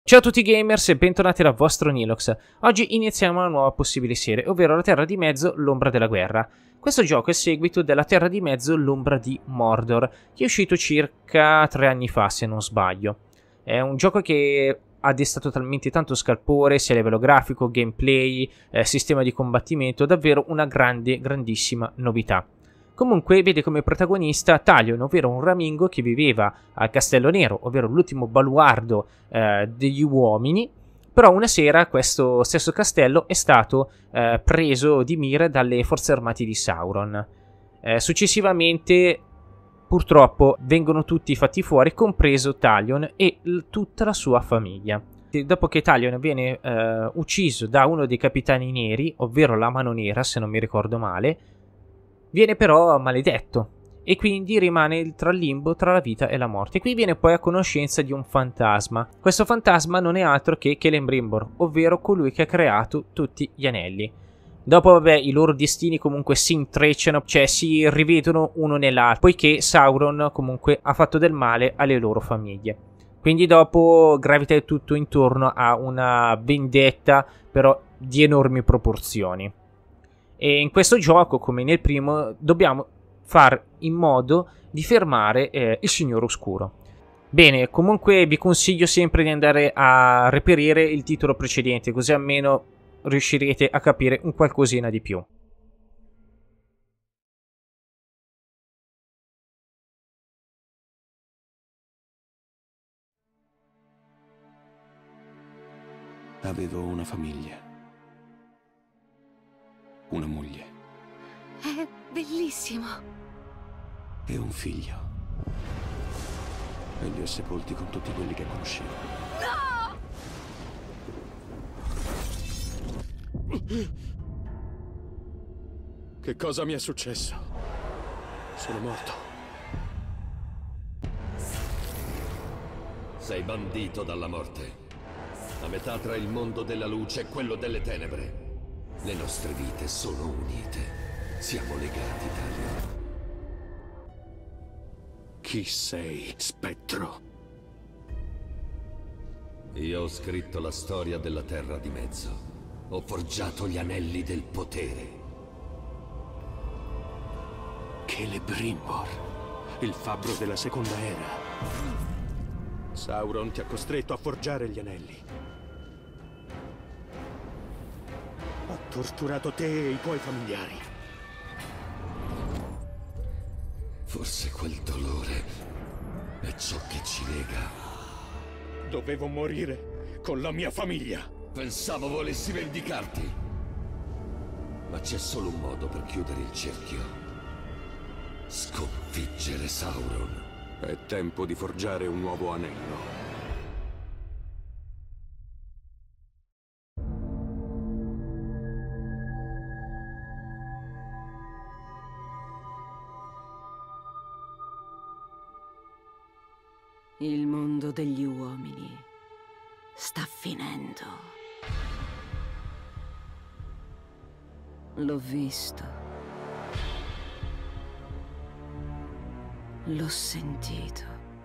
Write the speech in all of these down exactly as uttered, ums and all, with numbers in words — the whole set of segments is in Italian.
Ciao a tutti gamers e bentornati dal vostro Nilox. Oggi iniziamo una nuova possibile serie, ovvero La Terra di Mezzo, l'Ombra della Guerra. Questo gioco è il seguito della Terra di Mezzo, l'Ombra di Mordor, che è uscito circa tre anni fa, se non sbaglio. È un gioco che ha destato talmente tanto scalpore, sia a livello grafico, gameplay, eh, sistema di combattimento, davvero una grande, grandissima novità. Comunque vede come protagonista Talion, ovvero un ramingo che viveva al Castello Nero, ovvero l'ultimo baluardo eh, degli uomini, però una sera questo stesso castello è stato eh, preso di mira dalle forze armate di Sauron. Eh, successivamente, purtroppo, vengono tutti fatti fuori, compreso Talion e tutta la sua famiglia. Dopo che Talion viene eh, ucciso da uno dei capitani neri, ovvero la Mano Nera, se non mi ricordo male, viene però maledetto e quindi rimane tra il limbo tra la vita e la morte. E qui viene poi a conoscenza di un fantasma. Questo fantasma non è altro che Celebrimbor, ovvero colui che ha creato tutti gli anelli. Dopo, vabbè, i loro destini comunque si intrecciano, cioè si rivedono uno nell'altro, poiché Sauron comunque ha fatto del male alle loro famiglie. Quindi dopo gravita il tutto intorno a una vendetta, però di enormi proporzioni. E in questo gioco, come nel primo, dobbiamo far in modo di fermare eh, il Signore Oscuro. Bene, comunque vi consiglio sempre di andare a reperire il titolo precedente, così almeno riuscirete a capire un qualcosina di più. Avevo una famiglia. Una moglie. È bellissimo. E un figlio. E li ho sepolti con tutti quelli che conoscevo. No! Che cosa mi è successo? Sono morto. Sei bandito dalla morte. A metà tra il mondo della luce e quello delle tenebre. Le nostre vite sono unite. Siamo legati, Talion. Chi sei, spettro? Io ho scritto la storia della Terra di Mezzo. Ho forgiato gli anelli del potere. Celebrimbor, il fabbro della seconda era. Sauron ti ha costretto a forgiare gli anelli. Ha torturato te e i tuoi familiari. Forse quel dolore è ciò che ci lega. Dovevo morire con la mia famiglia. Pensavo volessi vendicarti. Ma c'è solo un modo per chiudere il cerchio. Sconfiggere Sauron. È tempo di forgiare un nuovo anello. Il mondo degli uomini sta finendo. L'ho visto. L'ho sentito.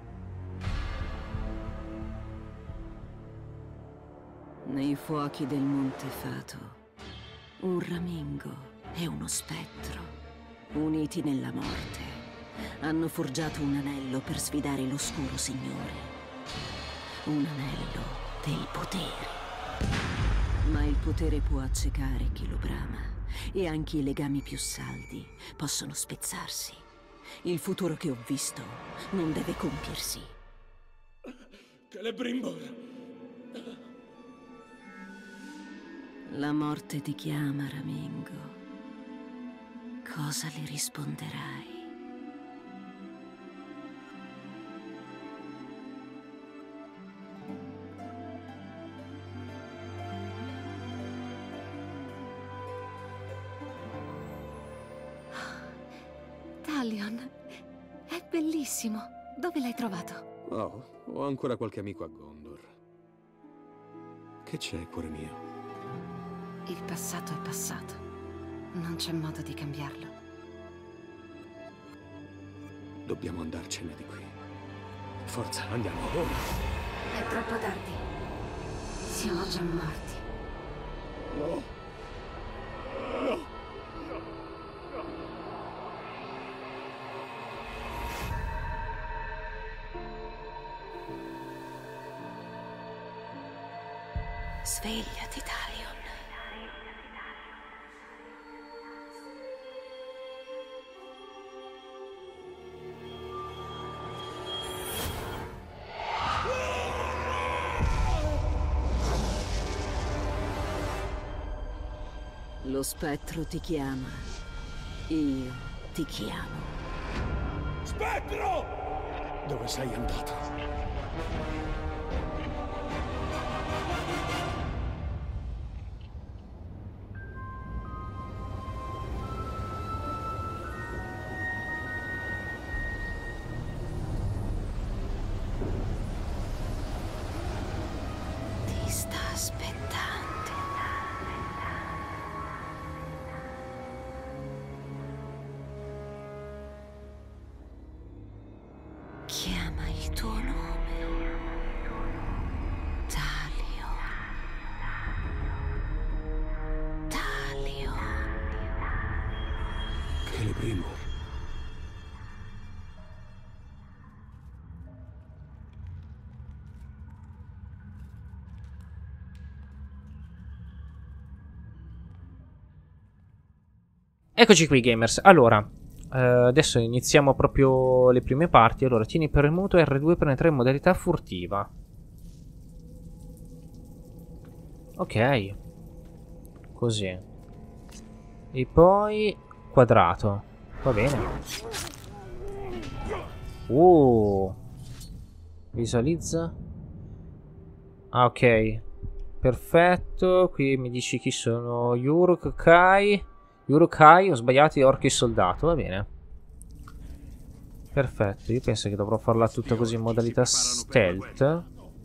Nei fuochi del Monte Fato, un ramingo e uno spettro, uniti nella morte, hanno forgiato un anello per sfidare l'oscuro signore. Un anello del potere. Ma il potere può accecare chi lo brama, e anche i legami più saldi possono spezzarsi. Il futuro che ho visto non deve compiersi. Celebrimbor! La morte ti chiama, ramingo. Cosa le risponderai? Talion, è bellissimo. Dove l'hai trovato? Oh, ho ancora qualche amico a Gondor. Che c'è, cuore mio? Il passato è passato. Non c'è modo di cambiarlo. Dobbiamo andarcene di qui. Forza, andiamo. Oh. È troppo tardi. Siamo già morti. No. No. Svegliati, Talion. Lo spettro ti chiama. Io ti chiamo. Spettro! Dove sei andato? Ti sta aspettando. Chiama il tuo nome. Talion. Talion. Celebrimbor. Eccoci qui, gamers. Allora, eh, adesso iniziamo proprio le prime parti. Allora, tieni premuto erre due per entrare in modalità furtiva. Ok. Così. E poi quadrato. Va bene. Uh. Visualizza. Ah, ok. Perfetto. Qui mi dici chi sono. Uruk-hai. Uruk-hai, ho sbagliato, orchi soldato, va bene. Perfetto, io penso che dovrò farla tutta così in modalità stealth.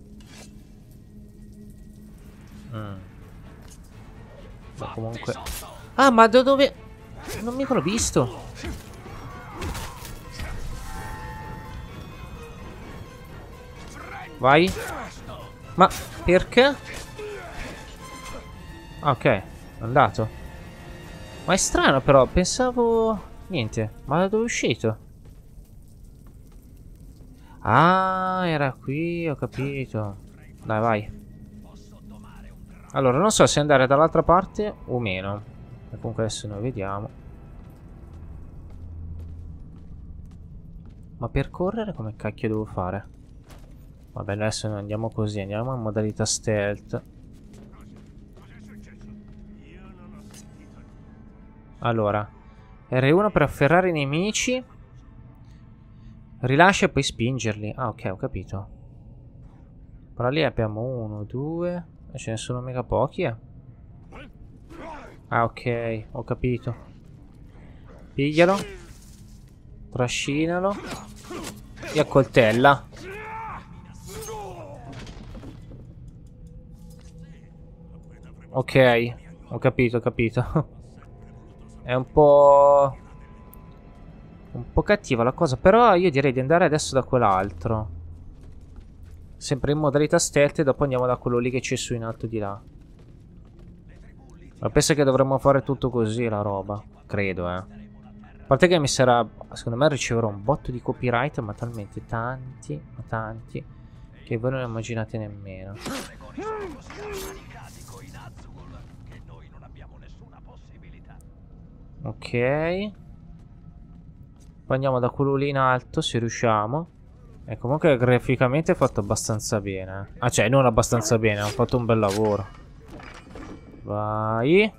Mm. Ma comunque... Ah, ma da dove... Non mica l'ho visto. Vai. Ma perché? Ah, ok, è andato. Ma è strano però, pensavo... Niente, ma da dove è uscito? Ah, era qui, ho capito. Dai, vai. Allora, non so se andare dall'altra parte o meno. E comunque adesso noi vediamo. Ma per correre come cacchio devo fare? Vabbè, adesso noi andiamo così, andiamo in modalità stealth. Allora, erre uno per afferrare i nemici. Rilascia e poi spingerli. Ah, ok, ho capito. Però lì abbiamo uno, due. E ce ne sono mega pochi, eh. Ah, ok, ho capito. Piglialo. Trascinalo. E accoltella. Ok, ho capito, ho capito. È un po'... un po' cattiva la cosa. Però io direi di andare adesso da quell'altro. Sempre in modalità stealth. E dopo andiamo da quello lì che c'è su in alto di là. Ma penso che dovremmo fare tutto così la roba. Credo, eh. A parte che mi sarà... Secondo me riceverò un botto di copyright. Ma talmente tanti, ma tanti, che voi non immaginate nemmeno. Ok. Poi andiamo da quello lì in alto, se riusciamo. E comunque graficamente è fatto abbastanza bene. Ah, cioè, non abbastanza bene, hanno fatto un bel lavoro. Vai.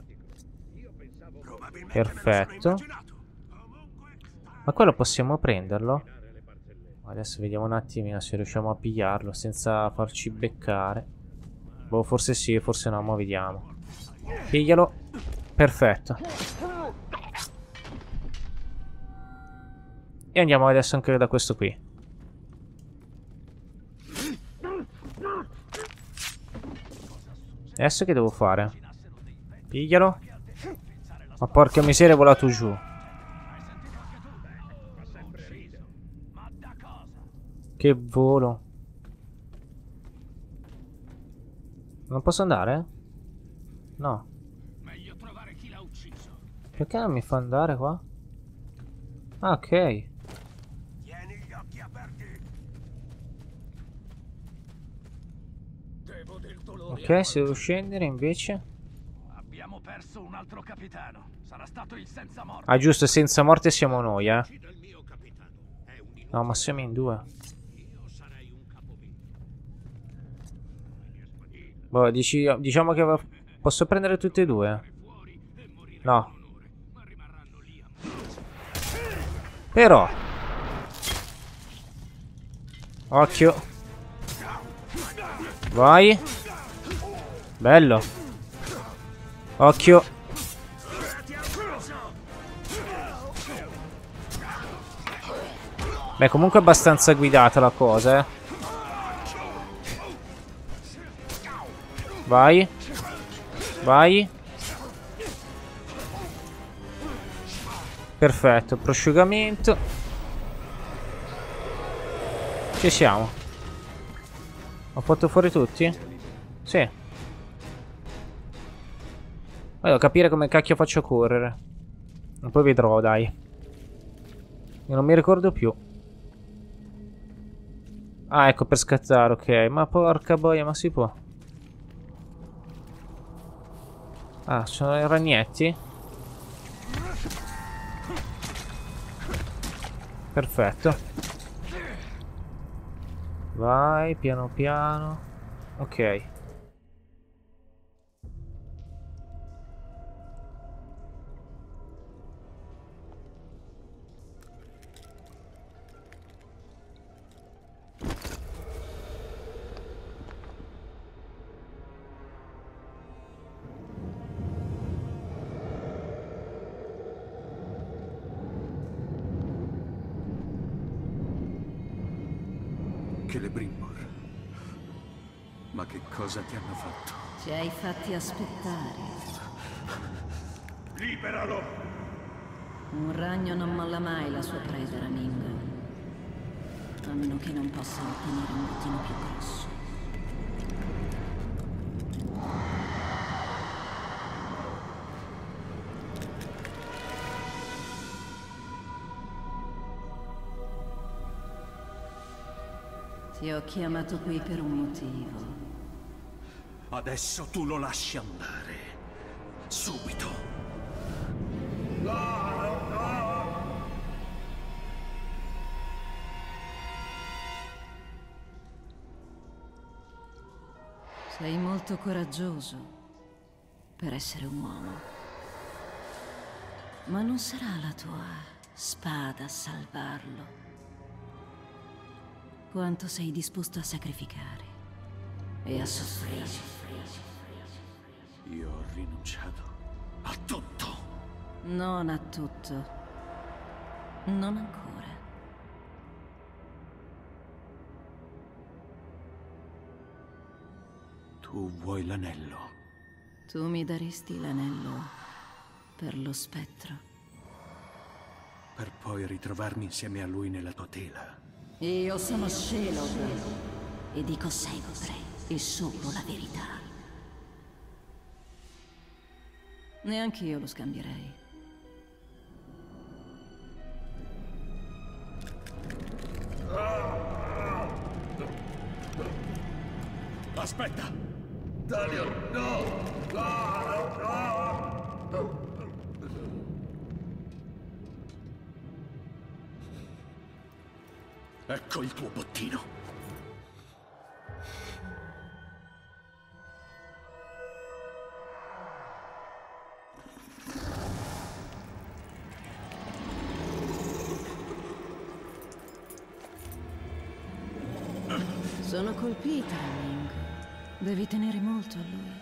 Perfetto. Ma quello possiamo prenderlo? Adesso vediamo un attimino se riusciamo a pigliarlo senza farci beccare. Boh, forse sì, forse no, ma vediamo. Piglialo. Perfetto. E andiamo adesso anche da questo qui. Adesso che devo fare? Piglialo. Ma porca miseria, è volato giù. Che volo. Non posso andare? No. Meglio trovare chi l'ha ucciso. Perché non mi fa andare qua? Ah, ok. Tieni gli occhi aperti. Devo del dolore. Ok, se devo scendere invece. Abbiamo perso un altro capitano. Sarà stato il senza morte. Ah, giusto, senza morte siamo noi, eh. No, ma siamo in due. Boh, dici, diciamo che posso prendere tutte e due. No. Però. Occhio. Vai. Bello. Occhio. Beh, comunque è abbastanza guidata la cosa, eh. Vai. Vai. Perfetto, prosciugamento. Ci siamo. Ho fatto fuori tutti? Sì. Devo capire come cacchio faccio a correre. E poi vedrò, dai. Io non mi ricordo più. Ah, ecco, per scattare, ok. Ma porca boia, ma si può? Ah, sono i ragnetti? Perfetto. Vai, piano piano. Ok. Celebrimbor. Ma che cosa ti hanno fatto? Ci hai fatti aspettare. Liberalo! Un ragno non molla mai la sua preda, Ramingo. A meno che non possa ottenere un bottino più grosso. Ti ho chiamato qui per un motivo. Adesso tu lo lasci andare. Subito. Sei molto coraggioso per essere un uomo. Ma non sarà la tua spada a salvarlo. Quanto sei disposto a sacrificare e a soffrire. Io ho rinunciato A tutto. Non a tutto. Non ancora. Tu vuoi l'anello? Tu mi daresti l'anello per lo spettro. Per poi ritrovarmi insieme a lui nella tua tela. Io sono Shelob e dico sempre e solo la verità. Neanch'io lo scambierei. Aspetta! Dalio, no! Ecco il tuo bottino. Sono colpita, Ramingo. Devi tenere molto a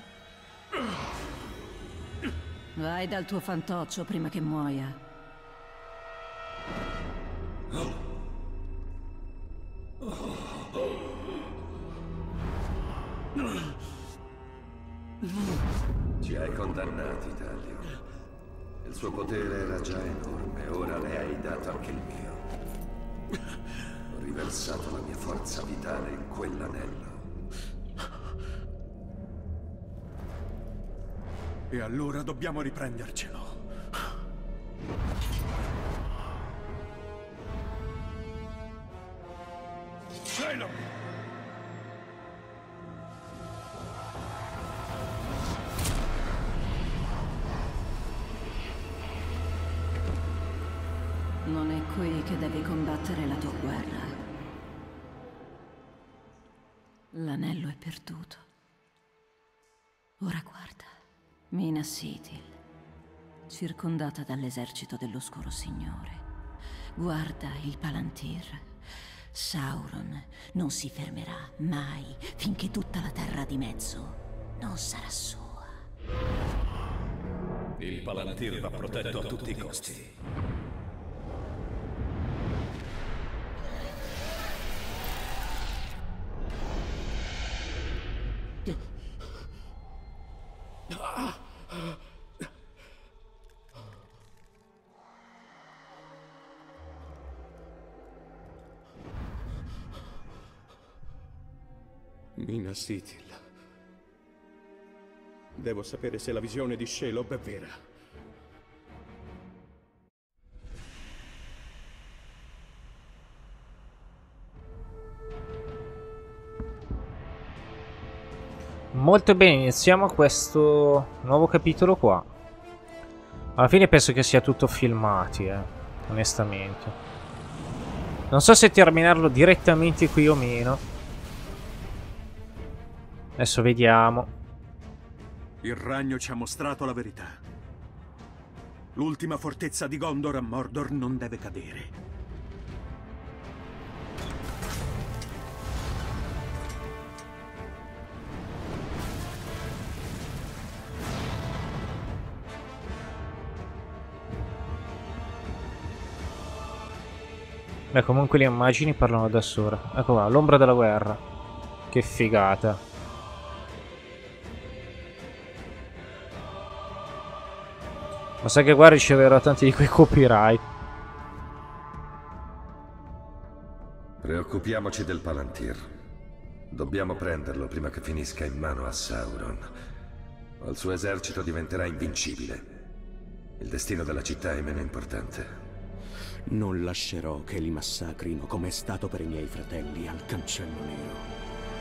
lui. Vai dal tuo fantoccio prima che muoia. Ci hai condannati, Dalio. Il suo potere era già enorme, ora le hai dato anche il mio. Ho riversato la mia forza vitale in quell'anello. E allora dobbiamo riprendercelo. Cielo! Non è qui che devi combattere la tua guerra. L'anello è perduto. Ora guarda, Minas Ithil, circondata dall'esercito dell'Oscuro Signore. Guarda il Palantir. Sauron non si fermerà mai finché tutta la Terra di Mezzo non sarà sua. Il Palantir va protetto a tutti i costi. Minas Ithil. Devo sapere se la visione di Shelob è vera. Molto bene, iniziamo questo nuovo capitolo qua. Alla fine penso che sia tutto filmati, eh, onestamente. Non so se terminarlo direttamente qui o meno. Adesso vediamo. Il ragno ci ha mostrato la verità. L'ultima fortezza di Gondor a Mordor non deve cadere. Beh, comunque le immagini parlano da sole. Ecco qua, l'ombra della guerra. Che figata. Ma sai che qua riceverò tanti di quei copyright. Preoccupiamoci del Palantir. Dobbiamo prenderlo prima che finisca in mano a Sauron. O il suo esercito diventerà invincibile. Il destino della città è meno importante. Non lascerò che li massacrino come è stato per i miei fratelli al Cancello Nero.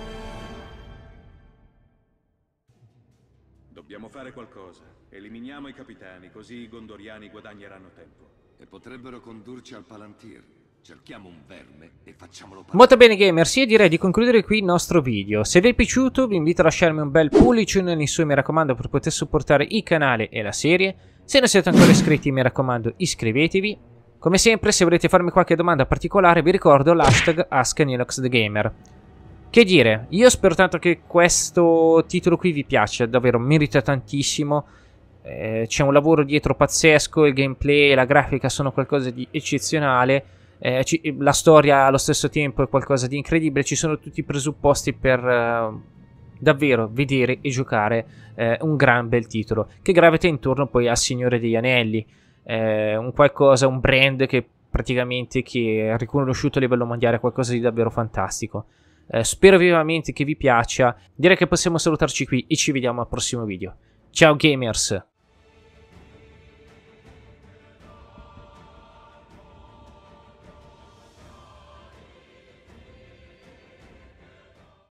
Dobbiamo fare qualcosa. Eliminiamo i capitani, così i gondoriani guadagneranno tempo. E potrebbero condurci al Palantir. Cerchiamo un verme e facciamolo partire. Molto bene gamers, io direi di concludere qui il nostro video. Se vi è piaciuto vi invito a lasciarmi un bel pollice in su, mi raccomando, per poter supportare il canale e la serie. Se non siete ancora iscritti mi raccomando iscrivetevi. Come sempre, se volete farmi qualche domanda particolare vi ricordo l'hashtag AskNiloxTheGamer. Che dire, io spero tanto che questo titolo qui vi piaccia, davvero merita tantissimo. Eh, c'è un lavoro dietro pazzesco, il gameplay e la grafica sono qualcosa di eccezionale, eh, ci, la storia allo stesso tempo è qualcosa di incredibile, ci sono tutti i presupposti per eh, davvero vedere e giocare eh, un gran bel titolo che gravita intorno poi al Signore degli Anelli, eh, un qualcosa, un brand che praticamente che è riconosciuto a livello mondiale, qualcosa di davvero fantastico. Eh, spero vivamente che vi piaccia, direi che possiamo salutarci qui e ci vediamo al prossimo video. Ciao gamers!